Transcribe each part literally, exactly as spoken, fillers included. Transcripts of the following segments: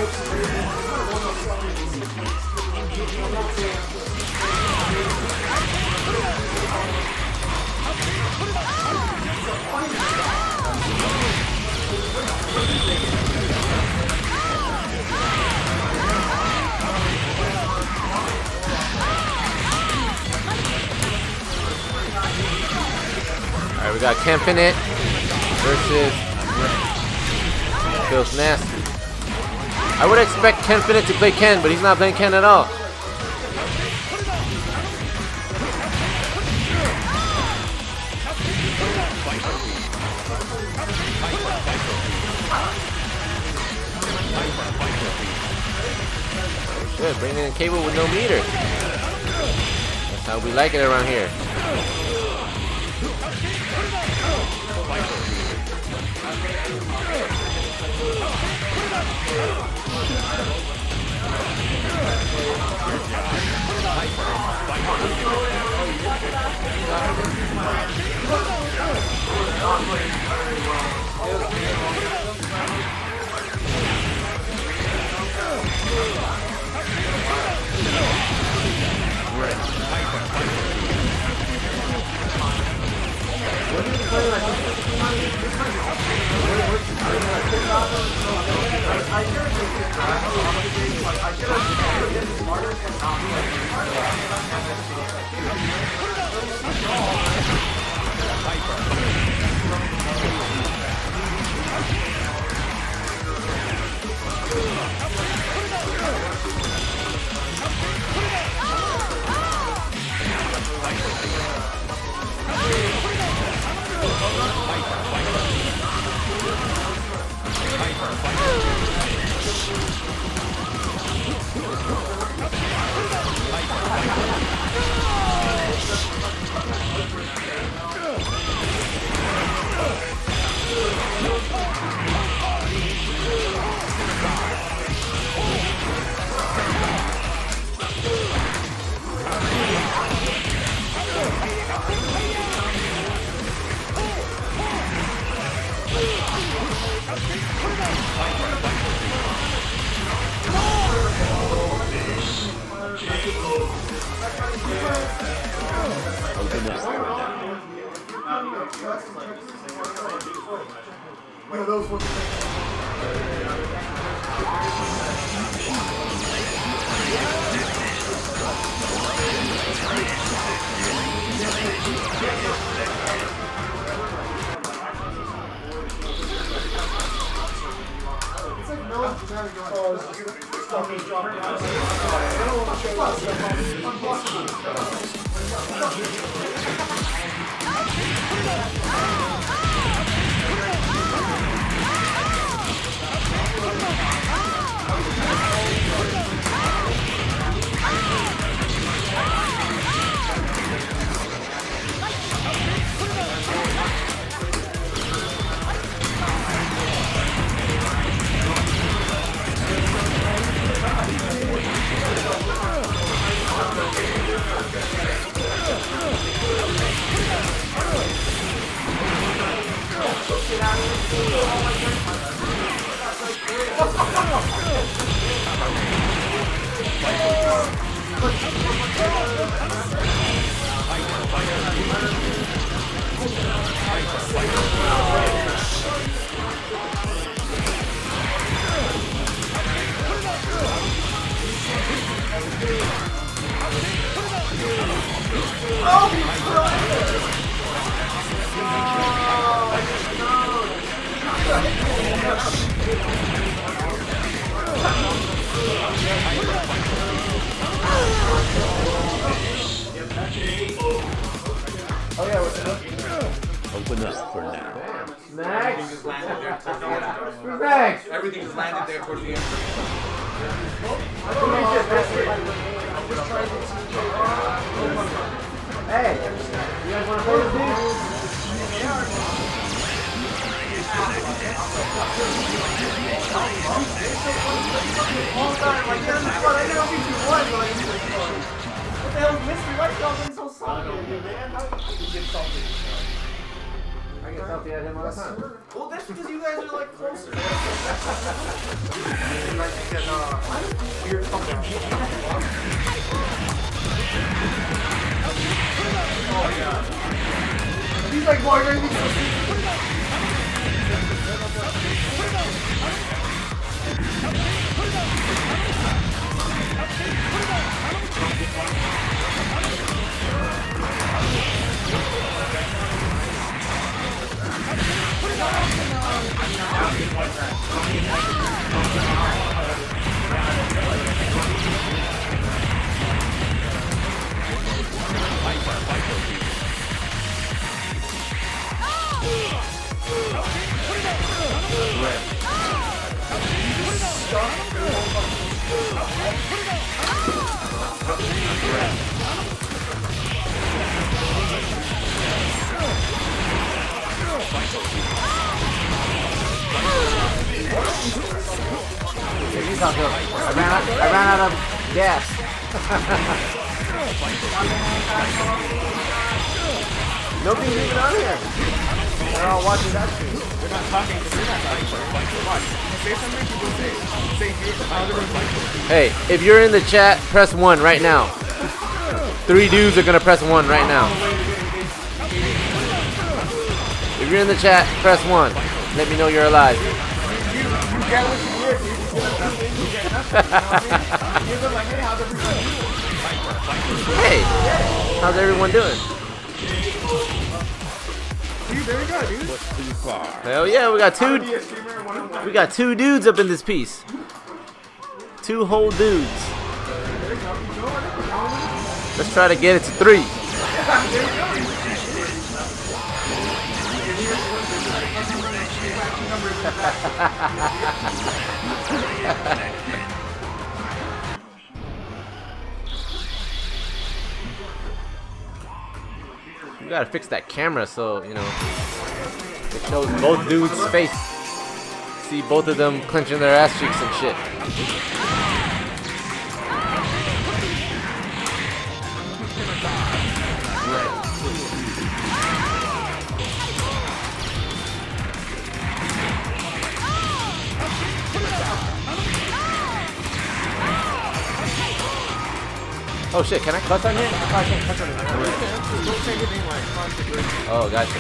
Alright, we got Kenfinite versus FilthGnasty. I would expect Kenfinite to play Ken, but he's not playing Ken at all. Good, bringing in a cable with no meter. That's how we like it around here. Oh yeah, what's up? Open up for now. Max? Everything just landed there towards the end. Who's Max? Everything just landed there towards the end. Hey, you guys want to play this dude? What the hell is mystery? Why is y'all getting so salty at me, man? How did you get salty? I get salty at him all the time. Well, that's because you guys are like closer. and uh, weird thumbnail. Oh yeah. He's like, boy, everything's so stupid. He's not good. I ran out, I ran out of gas. Nobody's even on here. They're all watching that stream. They're not talking because they're not talking. Watch. Say something, people say. Say here. Hey, if you're in the chat, press one right now. Three dudes are gonna press one right now. If you're in the chat, press one. Let me know you're alive. Hey, how's everyone doing? Dude, there you go, dude. Too far. Hell yeah, we got two. We got two dudes up in this piece. Two whole dudes. Let's try to get it to three. We gotta fix that camera so, you know, it shows both dudes' face. See both of them clenching their ass cheeks and shit. Oh shit, can I cuss on here? I can't cuss on here. Oh, gotcha.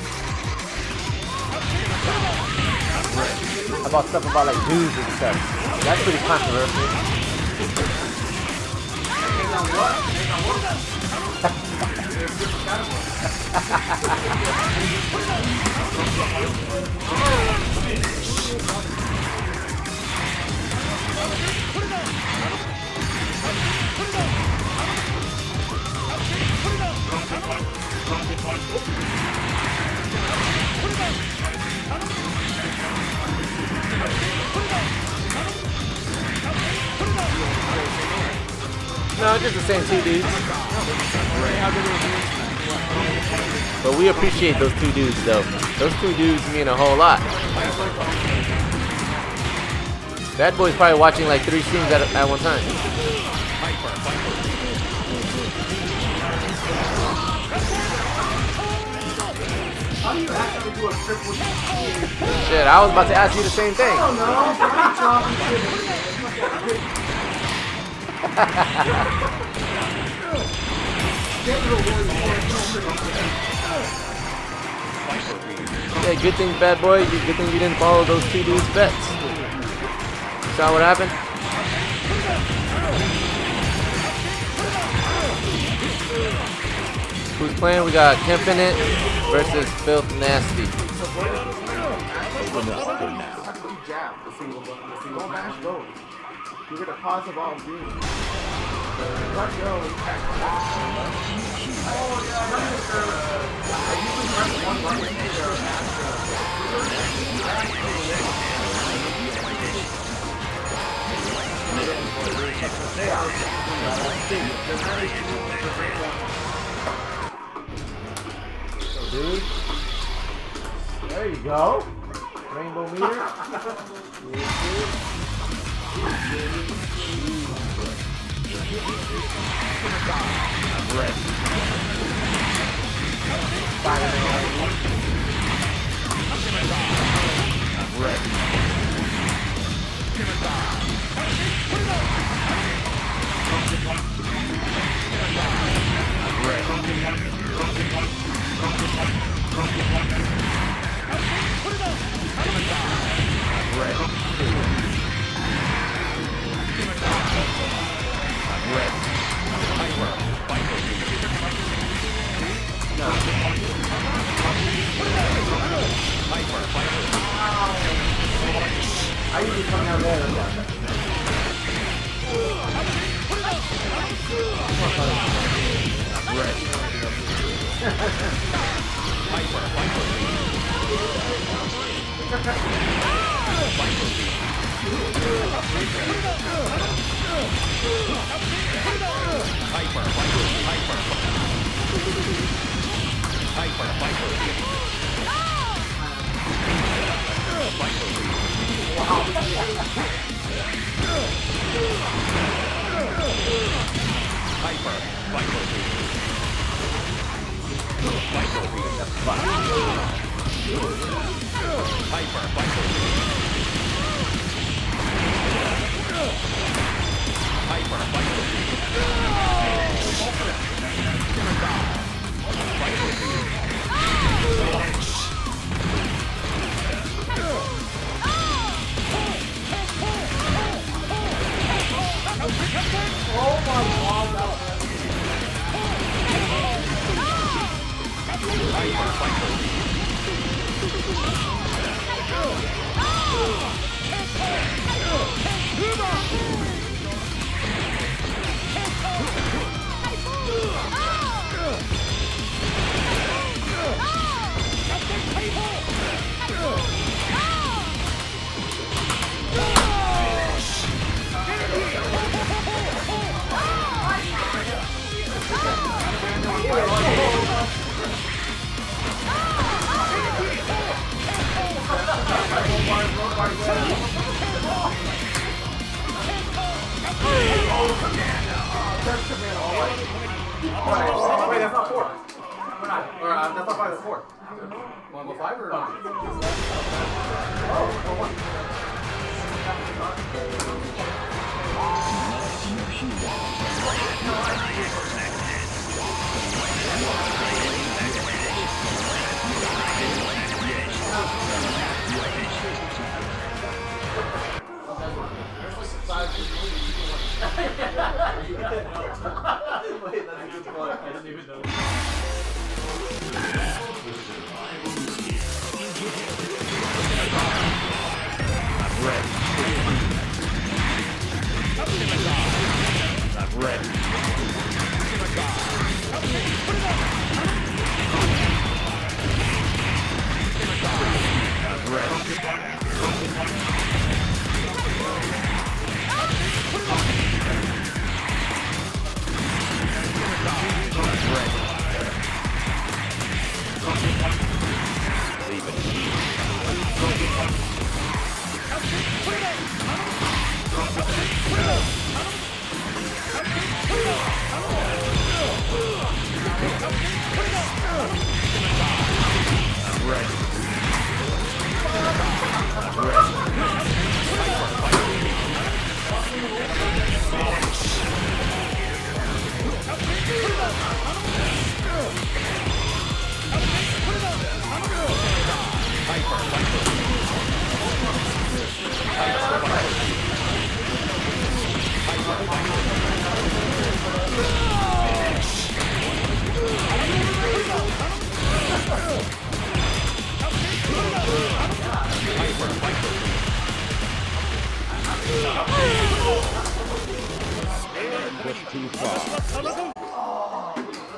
How about stuff about like dudes and stuff? That's pretty controversial. No, just the same two dudes. But we appreciate those two dudes though. Those two dudes mean a whole lot. That boy's probably watching like three streams at, at one time. Shit, I was about to ask you the same thing. I don't Yeah, good thing, bad boy. Good thing you didn't follow those two dudes' bets. Saw what happened? Who's playing? We got Kenfinite versus FilthGnasty. Open up for now. jab, the single button, the single mash, go. You're gonna pause the ball green. Let's go. Oh yeah, I usually press one button Dude, there you go. Rainbow meter. I usually come down there and watch that. Wait, that's not four. We're not. Or, uh, that's not five, that's four. Want to go five or not? Oh, well, one. Wait, that's a good point. I didn't even know. I'm ready. I'm ready. I'm ready. Push too far.